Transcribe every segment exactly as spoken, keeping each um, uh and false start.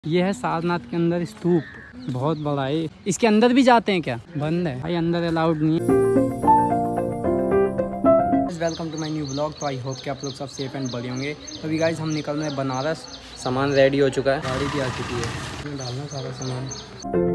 ये है सारनाथ के अंदर स्तूप, बहुत बड़ा है। इसके अंदर भी जाते हैं क्या? बंद है भाई, अंदर अलाउड नहीं है। Welcome to my new blog. तो आई होप कि आप लोग सब सेफ एंड बढ़िया होंगे। अभी गाइज हम निकल रहे हैं बनारस। सामान रेडी हो चुका है, गाड़ी भी आ चुकी है, इसमें डालना सारा सामान।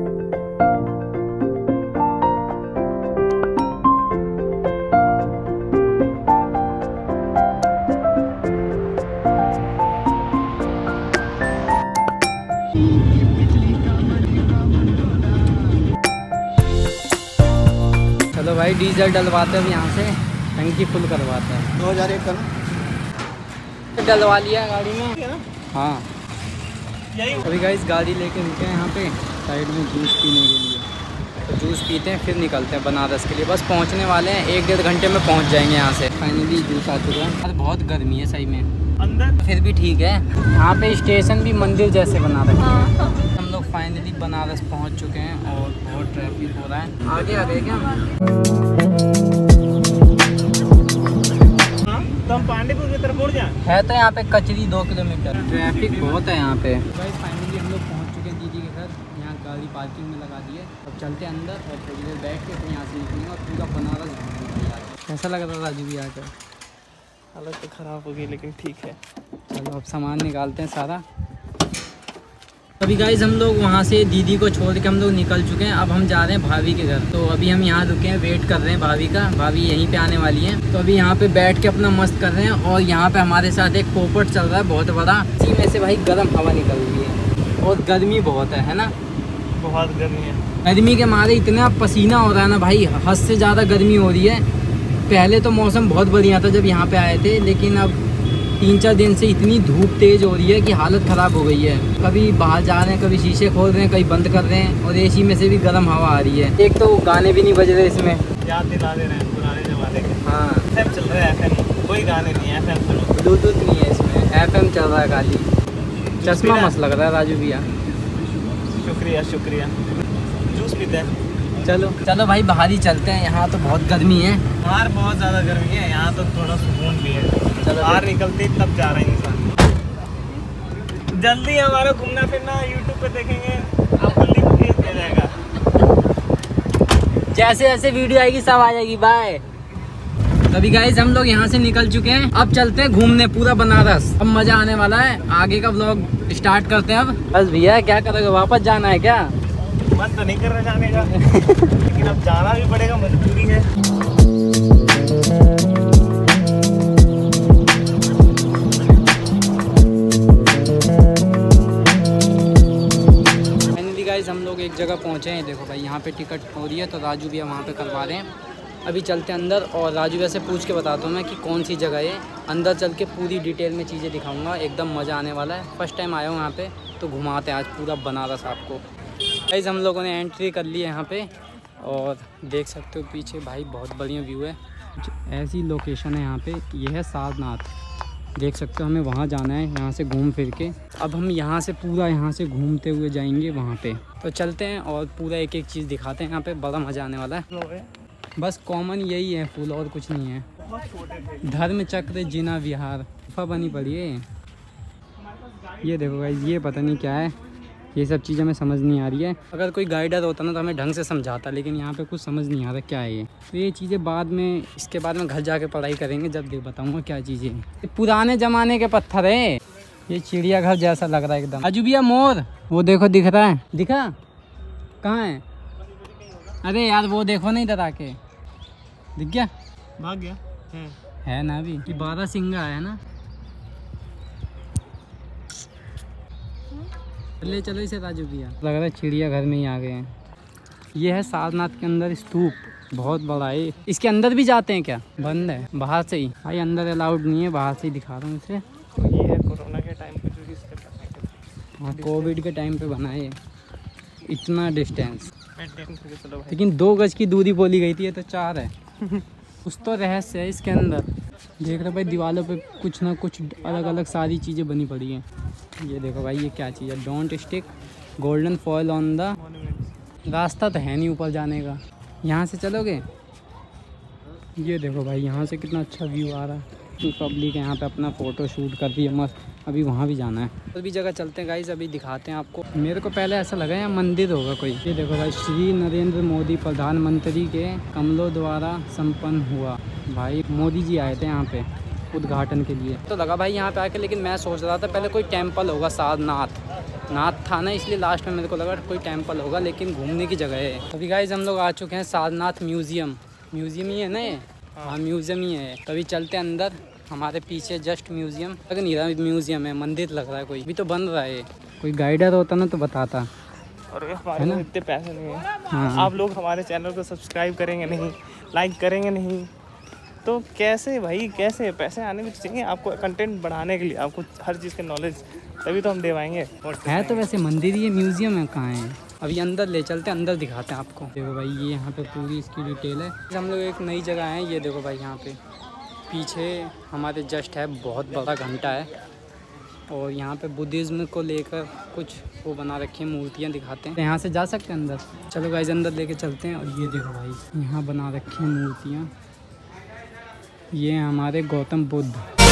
चलो भाई डीजल डलवाते हैं यहाँ से, टंकी फुल करवाते हैं। दो हज़ार एक का डलवा लिया गाड़ी में। हाँ अभी गाइस गाड़ी लेके रुके हैं यहाँ पे साइड में जूस पीने के लिए। तो जूस पीते हैं फिर निकलते हैं बनारस के लिए। बस पहुँचने वाले हैं, एक डेढ़ घंटे में पहुँच जाएंगे यहाँ से। फाइनली जूस आ चुका है। अरे बहुत गर्मी है सही में अंदर, फिर भी ठीक है। यहाँ पे स्टेशन भी मंदिर जैसे बना रखे हैं। हम लोग फाइनली बनारस पहुँच चुके हैं और बहुत ट्रैफिक हो रहा है। आगे आ गए क्या? तुम पांडेपुर की तरफ मुड़ जा है तो यहाँ पे कचरी दो किलोमीटर। ट्रैफिक बहुत है यहाँ पे। फाइनली हम लोग पहुँच चुके हैं दीदी के घर। यहाँ गाड़ी पार्किंग में लगा दी है। अब चलते हैं अंदर और थोड़ी देर बैठ के फिर यहाँ से निकलेंगे और पूरा बनारस घूमेंगे। कैसा लग रहा राजू भी आकर? हालत तो ख़राब हो गई लेकिन ठीक है। चलो अब सामान निकालते हैं सारा। अभी गाइज हम लोग वहाँ से दीदी को छोड़ के हम लोग निकल चुके हैं। अब हम जा रहे हैं भाभी के घर। तो अभी हम यहाँ रुके हैं, वेट कर रहे हैं भाभी का। भाभी यहीं पे आने वाली है। तो अभी यहाँ पे बैठ के अपना मस्त कर रहे हैं। और यहाँ पे हमारे साथ एक पोपट चल रहा है बहुत बड़ा। इसी में से भाई गर्म हवा निकल रही है और गर्मी बहुत है, है ना? बहुत गर्मी है। गर्मी के मारे इतना पसीना हो रहा है ना भाई, हद से ज़्यादा गर्मी हो रही है। पहले तो मौसम बहुत बढ़िया था जब यहाँ पे आए थे, लेकिन अब तीन चार दिन से इतनी धूप तेज़ हो रही है कि हालत ख़राब हो गई है। कभी बाहर जा रहे हैं, कभी शीशे खोल रहे हैं, कभी बंद कर रहे हैं और एसी में से भी गर्म हवा आ रही है। एक तो गाने भी नहीं बज रहे इसमें, याद दिला दे रहे हैं पुराने ज़माने के। हाँ एफएम चल रहा है, एफएम कोई गाने नहीं है, एफएम सुनो। ब्लूटूथ नहीं है इसमें, एफएम चल रहा है खाली। चश्मा मस्त लग रहा है राजू भैया। शुक्रिया शुक्रिया। जूस पीते हैं। चलो चलो भाई बाहर ही चलते हैं, यहाँ तो बहुत गर्मी है। बाहर बहुत ज़्यादा गर्मी है, यहाँ तो थोड़ा सुकून भी है। चलो बाहर निकलते ही तब जा रहे हैं इंसान। जल्दी हमारा घूमना फिरना यूट्यूब पे देखेंगे, आपको लिंक भेज दिया जाएगा। जैसे जैसे वीडियो आएगी सब आ जाएगी। बाय। तभी गाइस हम लोग यहाँ से निकल चुके हैं। अब चलते हैं घूमने पूरा बनारस। अब मज़ा आने वाला है। आगे का व्लॉग स्टार्ट करते हैं अब। बस भैया क्या करोगे, वापस जाना है क्या? मन तो नहीं कर रहा जाने का लेकिन अब जाना भी पड़ेगा, मजबूरी है। फाइनली गाइस हम लोग एक जगह पहुंचे हैं। देखो भाई यहाँ पे टिकट हो रही है, तो राजू भैया वहाँ पे करवा रहे हैं। अभी चलते हैं अंदर और राजू भैया से पूछ के बताता हूँ मैं कि कौन सी जगह है। अंदर चल के पूरी डिटेल में चीज़ें दिखाऊंगा, एकदम मज़ा आने वाला है। फर्स्ट टाइम आया हूँ यहाँ पे, तो घुमाते हैं आज पूरा बनारस आपको। गाइस हम लोगों ने एंट्री कर ली है यहाँ पे और देख सकते हो पीछे भाई बहुत बढ़िया व्यू है। ऐसी लोकेशन है यहाँ पे। ये है सारनाथ, देख सकते हो। हमें वहाँ जाना है यहाँ से घूम फिर के। अब हम यहाँ से पूरा यहाँ से घूमते हुए जाएंगे वहाँ पे। तो चलते हैं और पूरा एक एक चीज़ दिखाते हैं। यहाँ पे बड़ा मज़ा आने वाला है। बस कॉमन यही है फूल, और कुछ नहीं है। धर्म चक्र जिना विहार गुफा बनी पड़ी है। ये देखो गाइस, ये पता नहीं क्या है। ये सब चीज़ हमें समझ नहीं आ रही है। अगर कोई गाइडर होता ना तो हमें ढंग से समझाता, लेकिन यहाँ पे कुछ समझ नहीं आ रहा क्या है ये। तो ये चीज़ें बाद में, इसके बाद में घर जाके पढ़ाई करेंगे, जब देख बताऊँगा क्या चीज़ें हैं। ये पुराने ज़माने के पत्थर है। ये चिड़ियाघर जैसा लग रहा है एकदम। राजू भैया मोर वो देखो दिख रहा है। दिखा? कहाँ है? अरे यार वो देखो नहीं इधर आके। दिख गया? भाग गया है, है ना अभी। ये बारह सिंगा है ना। ले चलो इसे राजू भैया। लग रहा है चिड़ियाघर में ही आ गए हैं। ये है सारनाथ के अंदर स्तूप, बहुत बड़ा है। इसके अंदर भी जाते हैं क्या? बंद है बाहर से ही भाई, अंदर अलाउड नहीं है। बाहर से ही दिखा रहा हूँ इसे। तो ये है कोरोना के टाइम पे जो इसके बनाए थे। हाँ कोविड के टाइम पे बनाए, इतना डिस्टेंस। चलो भाई। लेकिन दो गज की दूरी बोली गई थी, ये तो चार है। कुछ तो रहस्य है इसके अंदर। देख रहे भाई दीवारों पे कुछ ना कुछ अलग अलग सारी चीज़ें बनी पड़ी हैं। ये देखो भाई ये क्या चीज़ है? Don't stick golden foil on the. रास्ता तो है नहीं ऊपर जाने का। यहाँ से चलोगे? ये देखो भाई यहाँ से कितना अच्छा व्यू आ रहा है। पब्लिक यहाँ पे अपना फ़ोटो शूट कर रही है मस्त। अभी वहाँ भी जाना है। तो भी जगह चलते हैं गाइस, अभी दिखाते हैं आपको। मेरे को पहले ऐसा लगा यहाँ मंदिर होगा कोई। ये देखो भाई, श्री नरेंद्र मोदी प्रधानमंत्री के कमलों द्वारा संपन्न हुआ। भाई मोदी जी आए थे यहाँ पे उद्घाटन के लिए। तो लगा भाई यहाँ पे आके, लेकिन मैं सोच रहा था पहले कोई टेम्पल होगा, सारनाथ नाथ था ना, इसलिए लास्ट में मेरे को लगा कोई टेम्पल होगा, लेकिन घूमने की जगह है। अभी गाइस हम लोग आ चुके हैं सारनाथ म्यूज़ियम। म्यूज़ियम ही है ना ये? हाँ म्यूज़ियम ही है। तभी चलते हैं अंदर। हमारे पीछे जस्ट म्यूज़ियम लग नहीं रहा, म्यूज़ियम है, मंदिर लग रहा है कोई। अभी तो बन रहा है। कोई गाइडर होता ना तो बताता। और हमारे ना इतने पैसे नहीं है। हाँ। आप लोग हमारे चैनल को सब्सक्राइब करेंगे नहीं, लाइक करेंगे नहीं, तो कैसे भाई, कैसे? पैसे आने भी चाहिए आपको, कंटेंट बढ़ाने के लिए, आपको हर चीज़ के नॉलेज, तभी तो हम दे पाएंगे। है तो वैसे मंदिर ही, ये म्यूज़ियम है कहाँ है? अभी अंदर ले चलते हैं, अंदर दिखाते हैं आपको। देखो भाई ये यहाँ पे पूरी इसकी डिटेल है। हम लोग एक नई जगह हैं, ये देखो भाई यहाँ पे पीछे हमारे जस्ट है बहुत बड़ा घंटा है, और यहाँ पे बुद्धिज़्म को लेकर कुछ वो बना रखी है, मूर्तियाँ दिखाते हैं। यहाँ से जा सकते हैं अंदर। चलो गाइस अंदर लेके चलते हैं। और ये देखो भाई यहाँ बना रखी है मूर्तियाँ, ये हैं हमारे गौतम बुद्ध।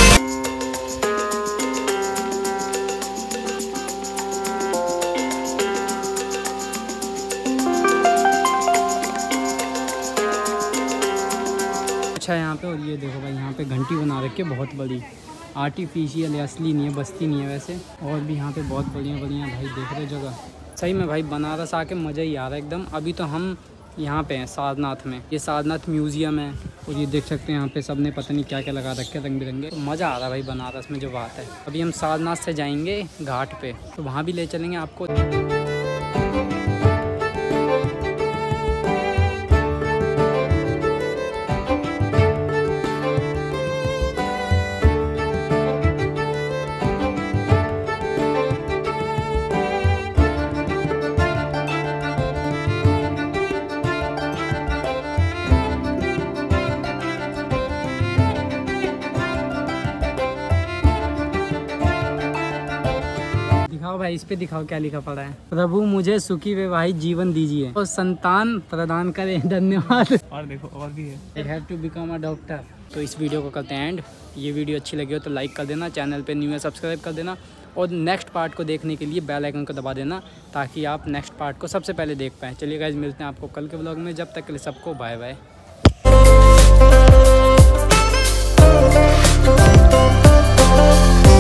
अच्छा यहाँ पे। और ये देखो भाई यहाँ पे घंटी बना रखी है बहुत बड़ी, आर्टिफिशियल है, असली नहीं है, बस्ती नहीं है वैसे। और भी यहाँ पे बहुत बढ़िया बढ़िया भाई देख रहे हो जगह। सही में भाई बनारस आके मज़ा ही आ रहा है एकदम। अभी तो हम यहाँ पे हैं सारनाथ में, ये सारनाथ म्यूज़ियम है। और ये देख सकते हैं यहाँ पे सबने पता नहीं क्या क्या लगा रखे रंग बिरंगे। तो मज़ा आ रहा है भाई बनारस में, जो बात है। अभी हम सारनाथ से जाएंगे घाट पे, तो वहाँ भी ले चलेंगे आपको। दिखाओ भाई, इस पे दिखाओ क्या लिखा पड़ा है। प्रभु मुझे सुखी वैवाहिक जीवन दीजिए और संतान प्रदान करें, धन्यवाद। और देखो और भी है, I have to become a doctor. तो इस वीडियो को करते हैं एंड। ये वीडियो अच्छी लगी हो तो लाइक कर देना, चैनल पे न्यू है सब्सक्राइब कर देना, और नेक्स्ट पार्ट को देखने के लिए बेल आइकन को दबा देना, ताकि आप नेक्स्ट पार्ट को सबसे पहले देख पाएँ। चलिए गाइस मिलते हैं आपको कल के ब्लॉग में। जब तक के लिए सबको बाय बाय।